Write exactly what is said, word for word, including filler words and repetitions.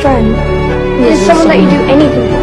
friend. He He's someone that you do anything for.